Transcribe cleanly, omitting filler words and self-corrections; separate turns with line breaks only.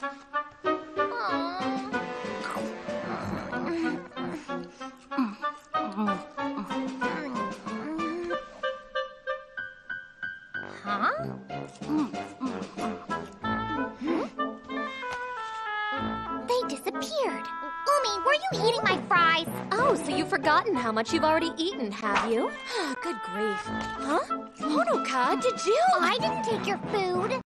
Huh? They disappeared. Umi, were you eating my fries?
Oh, so you've forgotten how much you've already eaten, have you? Good grief. Huh? Honoka, did you?
I didn't take your food.